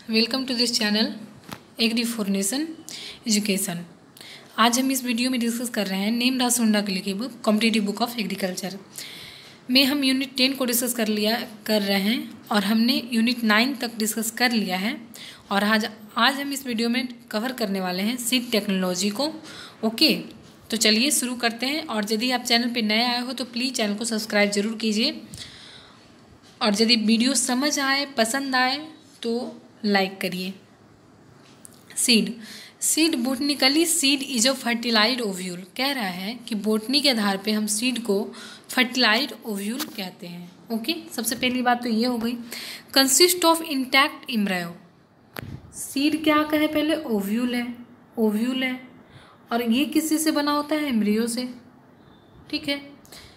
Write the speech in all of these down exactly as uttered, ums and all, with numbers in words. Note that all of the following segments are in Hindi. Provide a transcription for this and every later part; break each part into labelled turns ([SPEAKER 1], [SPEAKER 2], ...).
[SPEAKER 1] Welcome to this channel agri for nation education. आज हम इस वीडियो में डिस्कस कर रहे हैं नेम रासुंडा की लिखी book competitive book of agriculture में हम यूनिट टेन को डिस्कस कर लिया कर रहे हैं और हमने यूनिट नाइन तक डिस्कस कर लिया है। और आज आज हम इस वीडियो में कवर करने वाले हैं सीड टेक्नोलॉजी को। ओके, तो चलिए शुरू करते हैं। और यदि आप चैनल पर नए आए हो तो प्लीज़ चैनल को सब्सक्राइब जरूर कीजिए। और यदि वीडियो समझ आए, पसंद आए तो लाइक करिए। Seed seed botanically seed is a fertilised ovule. कह रहा है कि बोटनी के आधार पे हम सीड को फर्टिलाइज्ड ओव्यूल कहते हैं। ओके, सबसे पहली बात तो ये हो गई। Consist of intact embryo. Seed क्या कहे पहले? ओव्यूल है, ओव्यूल है। और ये किसी से बना होता है? एम्ब्रियो से। ठीक है।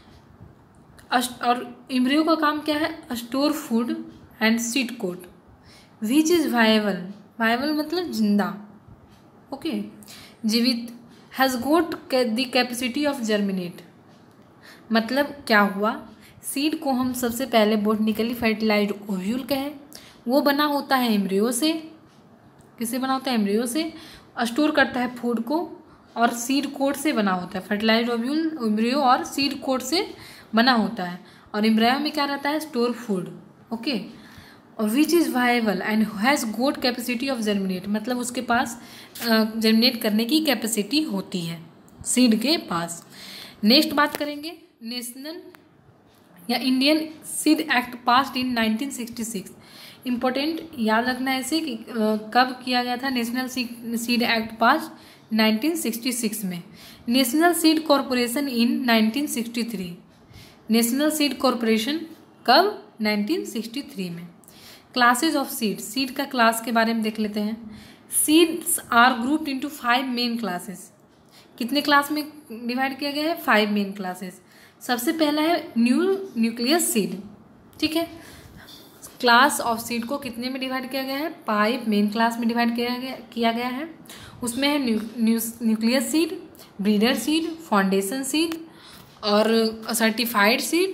[SPEAKER 1] और एम्ब्रियो का काम क्या है? Store food and seed coat which is viable. Viable मतलब जिंदा। ओके, जीवित। Has got the capacity of germinate. मतलब क्या हुआ? सीड को हम सबसे पहले बोटनिकली फर्टिलाइज्ड ओव्यूल कहें। वो बना होता है एम्ब्रियो से। किससे बना होता है? एम्ब्रियो से। स्टोर करता है फूड को और सीड कोट से बना होता है। फर्टिलाइज्ड ओव्यूल एम्ब्रियो और सीड कोट से बना होता है। और एम्ब्रियो में क्या रहता है? Store food. Okay, which is viable and has got capacity of germinate. मतलब उसके पास जर्मिनेट करने की कैपेसिटी होती है सीड के पास। नेक्स्ट बात करेंगे नेशनल या Indian seed act passed in nineteen sixty six. Important याद रखना है इसे कि कब किया गया था। National seed act pass nineteen sixty six में। National seed corporation in nineteen sixty three. National seed corporation कब? नाइनटीन सिक्सटी थ्री में। Classes of seed. सीड का क्लास के बारे में देख लेते हैं। Seeds are grouped into five main classes. कितने क्लास में डिवाइड किया गया है? Five main classes. सबसे पहला है न्यू न्यूक्लियस सीड। ठीक है। क्लास ऑफ सीड को कितने में डिवाइड किया गया है? फाइव मेन क्लास में डिवाइड किया गया किया गया है। उसमें है new nucleus seed, breeder seed, foundation seed और सर्टिफाइड सीड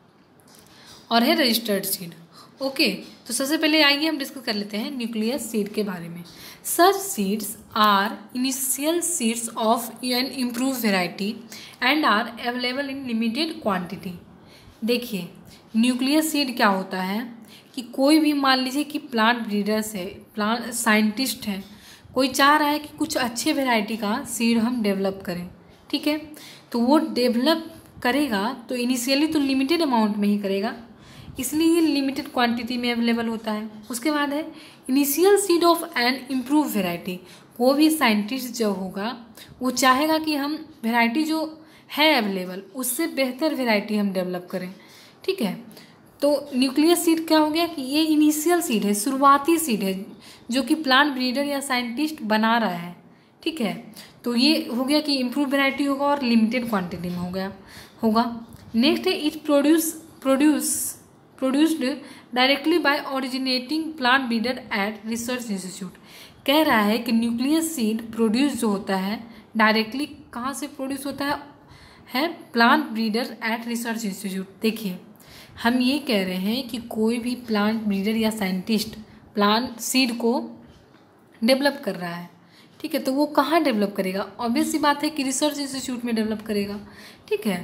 [SPEAKER 1] और है रजिस्टर्ड सीड। ओके okay, तो सबसे पहले आइए हम डिस्कस कर लेते हैं न्यूक्लियस सीड के बारे में। Such seeds are initial seeds of an improve variety and are available in limited quantity. देखिए, न्यूक्लियस सीड क्या होता है कि कोई भी मान लीजिए कि प्लांट ब्रीडर्स है, प्लांट साइंटिस्ट है, कोई चाह रहा है कि कुछ अच्छे वेराइटी का सीड हम डेवलप करें। ठीक है, तो वो डेवलप करेगा तो इनिशियली तो लिमिटेड अमाउंट में ही करेगा, इसलिए ये लिमिटेड क्वांटिटी में अवेलेबल होता है। उसके बाद है initial seed of an improve variety. वो भी साइंटिस्ट जो होगा वो चाहेगा कि हम वेराइटी जो है अवेलेबल उससे बेहतर वेराइटी हम डेवलप करें। ठीक है, तो न्यूक्लियस सीड क्या हो गया कि ये इनिशियल सीड है, शुरुआती सीड है जो कि प्लांट ब्रीडर या साइंटिस्ट बना रहा है। ठीक है, तो ये हो गया कि इम्प्रूव वेराइटी होगा और लिमिटेड क्वान्टिटी में हो गया होगा। नेक्स्ट है it produce produce produced directly by originating plant breeder at research institute. कह रहा है कि न्यूक्लियस सीड प्रोड्यूस जो होता है डायरेक्टली कहाँ से प्रोड्यूस होता है? है plant breeder at research institute. देखिए, हम ये कह रहे हैं कि कोई भी प्लांट ब्रीडर या साइंटिस्ट प्लांट सीड को डेवलप कर रहा है। ठीक है, तो वो कहाँ डेवलप करेगा? ऑब्वियस सी बात है कि रिसर्च इंस्टीट्यूट में डेवलप करेगा। ठीक है,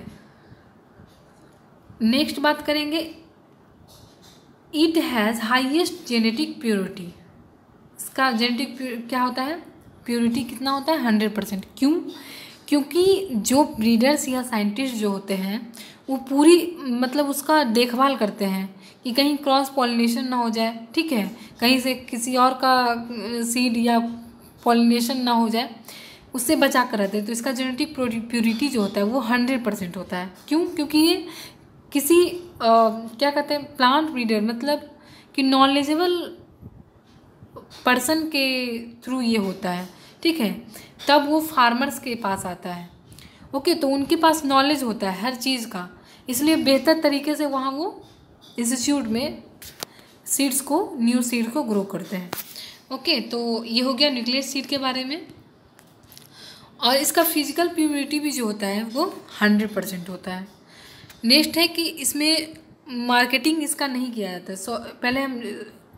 [SPEAKER 1] नेक्स्ट बात करेंगे it has highest genetic purity. इसका जेनेटिक क्या होता है? प्योरिटी कितना होता है? Hundred percent. क्यों? क्योंकि जो ब्रीडर्स या साइंटिस्ट जो होते हैं वो पूरी मतलब उसका देखभाल करते हैं कि कहीं क्रॉस पॉलिनेशन ना हो जाए। ठीक है, कहीं से किसी और का सीड या पॉलिनेशन ना हो जाए, उससे बचा कर रहते हैं। तो इसका जेनेटिक प्योरिटी जो होता है वो हंड्रेड परसेंट होता है। क्यों? क्योंकि ये किसी आ, क्या कहते हैं प्लांट ब्रीडर मतलब कि नॉलेजेबल पर्सन के थ्रू ये होता है। ठीक है, तब वो फार्मर्स के पास आता है। ओके, तो उनके पास नॉलेज होता है हर चीज़ का, इसलिए बेहतर तरीके से वहाँ वो इंस्टीट्यूट में सीड्स को न्यू सीड को ग्रो करते हैं। ओके, तो ये हो गया न्यूक्लियस सीड के बारे में। और इसका फिजिकल प्योरिटी भी जो होता है वो हंड्रेड परसेंट होता है। नेक्स्ट है कि इसमें मार्केटिंग इसका नहीं किया जाता। सो पहले हम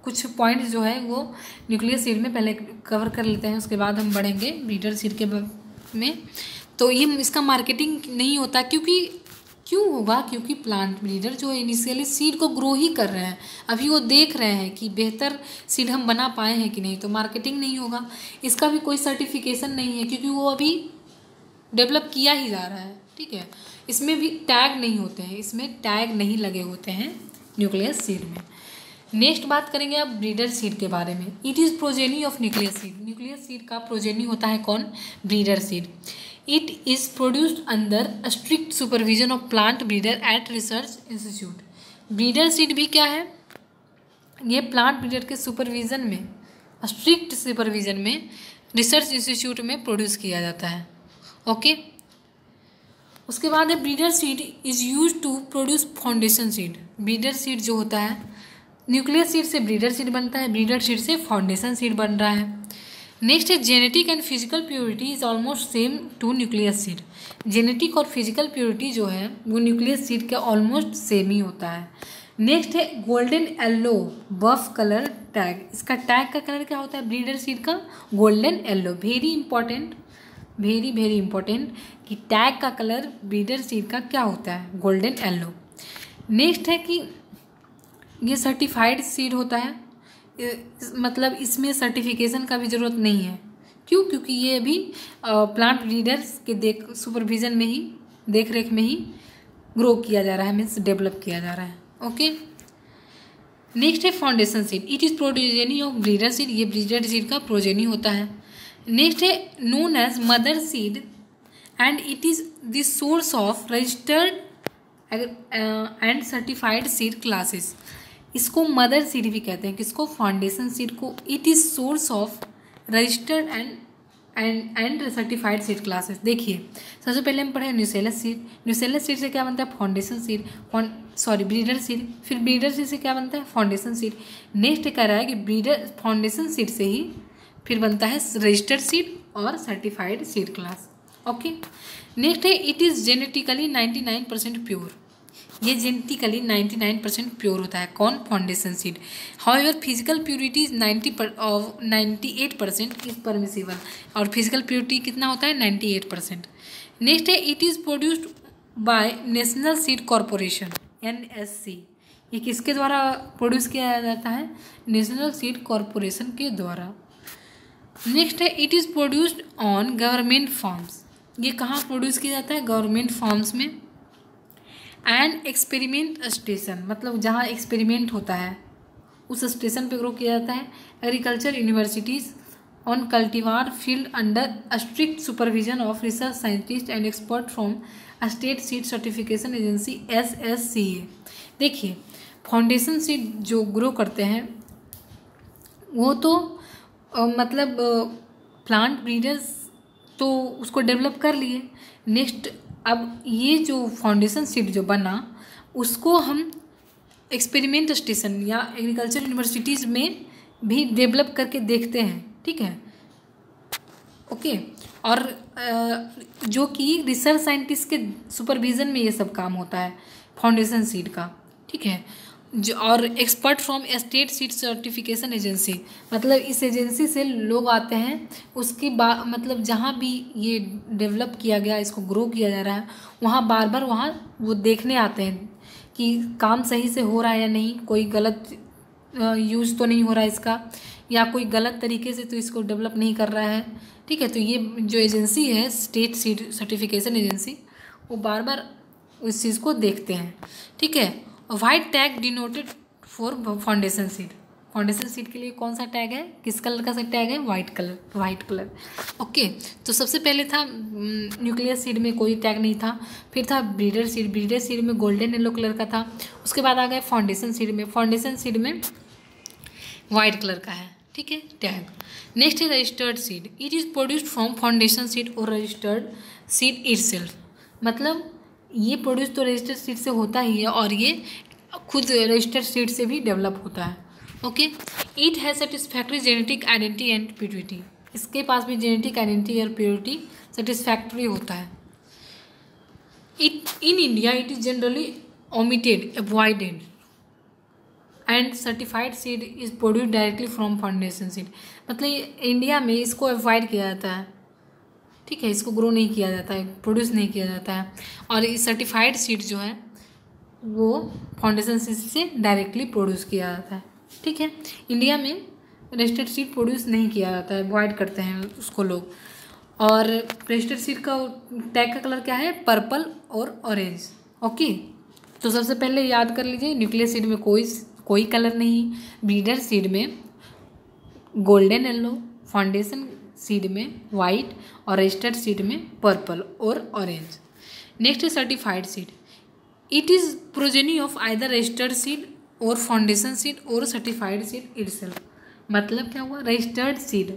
[SPEAKER 1] कुछ पॉइंट जो है वो न्यूक्लियस सीड में पहले कवर कर लेते हैं, उसके बाद हम बढ़ेंगे ब्रीडर सीड के में। तो ये इसका मार्केटिंग नहीं होता, क्योंकि क्यों होगा, क्योंकि प्लांट ब्रीडर जो है इनिशियली सीड को ग्रो ही कर रहे हैं, अभी वो देख रहे हैं कि बेहतर सीड हम बना पाए हैं कि नहीं, तो मार्केटिंग नहीं होगा। इसका भी कोई सर्टिफिकेशन नहीं है, क्योंकि वो अभी डेवलप किया ही जा रहा है, ठीक है। इसमें भी टैग नहीं होते हैं, इसमें टैग नहीं लगे होते हैं न्यूक्लियस सीड में। नेक्स्ट बात करेंगे अब ब्रीडर सीड के बारे में। It is progeny of nucleus seed. Nucleus seed का प्रोजेनी होता है कौन? Breeder seed. It is produced under strict supervision of plant breeder at research institute. Breeder seed भी क्या है? ये प्लांट ब्रीडर के सुपरविजन में, स्ट्रिक्ट सुपरविजन में रिसर्च इंस्टीट्यूट में प्रोड्यूस किया जाता है। Okay okay? उसके बाद है breeder seed is use to produce foundation seed. Breeder seed जो होता है, न्यूक्लियस सीड से ब्रीडर सीड बनता है, ब्रीडर सीड से फाउंडेशन सीड बन रहा है। नेक्स्ट है genetic and physical purity is almost same to nucleus seed. Genetic और फिजिकल प्योरिटी जो है वो न्यूक्लियस सीड के ऑलमोस्ट सेम ही होता है। नेक्स्ट है golden yellow buff colour tag. इसका टैग का कलर क्या होता है ब्रीडर सीड का? Golden yellow. Very important, very very important कि टैग का कलर ब्रीडर सीड का क्या होता है? Golden yellow. नेक्स्ट है कि ये सर्टिफाइड सीड होता है, मतलब इसमें सर्टिफिकेशन का भी ज़रूरत नहीं है। क्यों? क्योंकि ये अभी प्लांट ब्रीडर्स के देख सुपरविजन में ही, देख रेख में ही ग्रो किया जा रहा है, मीन्स डेवलप किया जा रहा है। ओके। नेक्स्ट है foundation seed. It is progeny of breeder seed. ये ब्रीडर सीड का प्रोजेनी होता है। नेक्स्ट है known as mother seed and it is the source of registered and certified seed classes. इसको मदर सीड भी कहते हैं, किसको? फाउंडेशन सीड को। It is source of registered and and and certified seed classes. देखिए सबसे पहले हम पढ़े न्यूसेलस सीड। न्यूसेलस सीड से क्या बनता है? Foundation seed, sorry breeder seed. फिर ब्रीडर सीड से क्या बनता है? Foundation seed. नेक्स्ट कह रहा है कि ब्रीडर फाउंडेशन सीड से ही फिर बनता है रजिस्टर्ड सीड और certified seed class. Okay. Next है it is genetically ninety nine percent pure. ये genetically ninety nine percent pure होता है। कौन? Foundation seed. However physical purity is ninety of ninety eight percent is permissible. और फिजिकल प्योरिटी कितना होता है? Ninety eight percent. नेक्स्ट है it is produced by national seed corporation, N S C. ये किसके द्वारा प्रोड्यूस किया जाता है? नेशनल सीड कॉरपोरेशन के द्वारा। नेक्स्ट है it is produced on government farms. ये कहाँ प्रोड्यूस किया जाता है? गवर्नमेंट फार्म्स में। एंड एक्सपेरिमेंट स्टेशन, मतलब जहाँ एक्सपेरिमेंट होता है उस स्टेशन पे ग्रो किया जाता है। Agriculture universities on cultivar field under strict supervision of research scientist and expert from state seed certification agency S S C A. देखिए फाउंडेशन सीड जो ग्रो करते हैं वो तो आ, मतलब प्लांट ब्रीडर्स तो उसको डेवलप कर लिए। नेक्स्ट अब ये जो फाउंडेशन सीड जो बना उसको हम एक्सपेरिमेंट स्टेशन या एग्रीकल्चर यूनिवर्सिटीज़ में भी डेवलप करके देखते हैं, ठीक है। ओके। और जो कि रिसर्च साइंटिस्ट के सुपरविज़न में ये सब काम होता है फाउंडेशन सीड का, ठीक है। जो और expert from state seed certification agency, मतलब इस एजेंसी से लोग आते हैं, उसकी बा मतलब जहाँ भी ये डेवलप किया गया, इसको ग्रो किया जा रहा है, वहाँ बार बार वहाँ वो देखने आते हैं कि काम सही से हो रहा है या नहीं, कोई गलत यूज़ तो नहीं हो रहा है इसका, या कोई गलत तरीके से तो इसको डेवलप नहीं कर रहा है, ठीक है। तो ये जो एजेंसी है स्टेट सीड सर्टिफिकेशन एजेंसी, वो बार बार उस चीज़ को देखते हैं, ठीक है। White tag denoted for foundation seed. Foundation seed के लिए कौन सा टैग है? किस कलर का टैग है? White colour, white colour. Okay. तो सबसे पहले था न्यूक्लियस सीड में कोई टैग नहीं था, फिर था ब्रीडर सीड। ब्रीडर सीड में गोल्डन येलो कलर का था। उसके बाद आ गए फाउंडेशन सीड में। फाउंडेशन सीड में वाइट कलर का है, ठीक है, टैग। नेक्स्ट है registered seed. It is produced from foundation seed और रजिस्टर्ड सीड इटसेल्फ। मतलब ये प्रोड्यूस तो रजिस्टर्ड सीड से होता ही है और ये खुद रजिस्टर्ड सीड से भी डेवलप होता है। Okay. It has satisfactory genetic identity and purity. इसके पास भी जेनेटिक आइडेंटिटी और प्योरिटी सेटिस्फैक्ट्री होता है। It in India it is generally omitted, avoided and certified seed is produce directly from foundation seed. मतलब इंडिया में इसको अवॉइड किया जाता है, ठीक है, इसको ग्रो नहीं किया जाता है, प्रोड्यूस नहीं किया जाता है। और इस सर्टिफाइड सीड जो है वो फाउंडेशन सीड से डायरेक्टली प्रोड्यूस किया जाता है, ठीक है। इंडिया में रजिस्टर्ड सीड प्रोड्यूस नहीं किया जाता है, अवॉइड करते हैं उसको लोग। और रजिस्टर्ड सीड का टैग का कलर क्या है, पर्पल और ऑरेंज, ओके। तो सबसे पहले याद कर लीजिए, न्यूक्लियस सीड में कोई कोई कलर नहीं, ब्रीडर सीड में गोल्डन येलो, फाउंडेशन सीड में वाइट और रजिस्टर्ड सीड में पर्पल और ऑरेंज। नेक्स्ट है certified seed. It is progeny of either registered seed और फाउंडेशन सीड और सर्टिफाइड सीड इटसेल्फ। मतलब क्या हुआ, रजिस्टर्ड सीड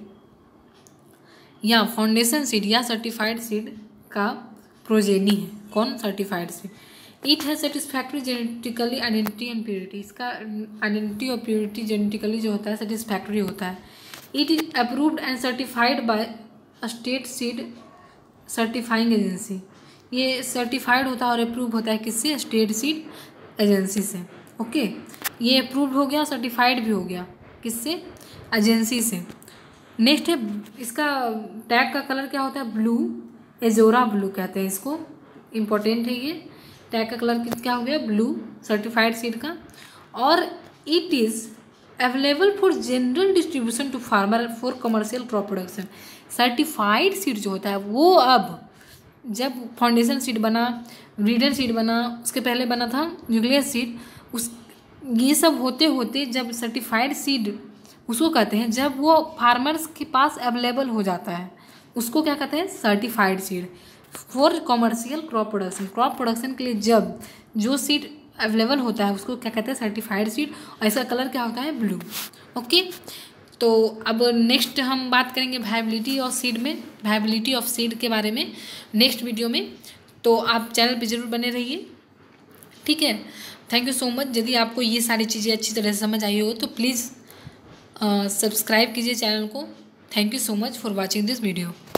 [SPEAKER 1] या फाउंडेशन सीड या सर्टिफाइड सीड का प्रोजेनी है कौन, certified seed. It has satisfactory genetically identity and purity. इसका आइडेंटिटी और प्योरिटी जेनेटिकली जो होता है सेटिस्फैक्ट्री होता है। It is approved and certified by state seed certifying agency. ये सर्टिफाइड होता है और अप्रूव होता है किससे, स्टेट सीड एजेंसी से, ओके। ये अप्रूव्ड हो गया, सर्टिफाइड भी हो गया, किससे, एजेंसी से। नेक्स्ट है इसका टैग का कलर क्या होता है, ब्लू, एजोरा ब्लू कहते हैं इसको, इम्पोर्टेंट है ये। टैग का कलर क्या हो गया, ब्लू, सर्टिफाइड सीड का। और it is available for general distribution to farmer for commercial crop production. Certified seed जो होता है वो अब, जब फाउंडेशन सीड बना, ब्रीडर सीड बना, उसके पहले बना था न्यूक्लियस सीड, उस ये सब होते होते जब सर्टिफाइड सीड उसको कहते हैं जब वो फार्मर्स के पास अवेलेबल हो जाता है, उसको क्या कहते हैं, certified seed for commercial crop production. Crop production के लिए जब जो सीड अवेलेबल होता है उसको क्या कहते हैं, सर्टिफाइड सीड। और इसका कलर क्या होता है, ब्लू, ओके। तो अब नेक्स्ट हम बात करेंगे वायबिलिटी ऑफ सीड में, वायबिलिटी ऑफ सीड के बारे में नेक्स्ट वीडियो में। तो आप चैनल पर जरूर बने रहिए, ठीक है। Thank you so much. यदि आपको ये सारी चीज़ें अच्छी तरह से समझ आई हो तो प्लीज़ सब्सक्राइब कीजिए चैनल को। Thank you so much for watching this video.